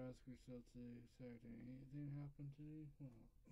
ask yourself today, Saturday, anything happened today? Well,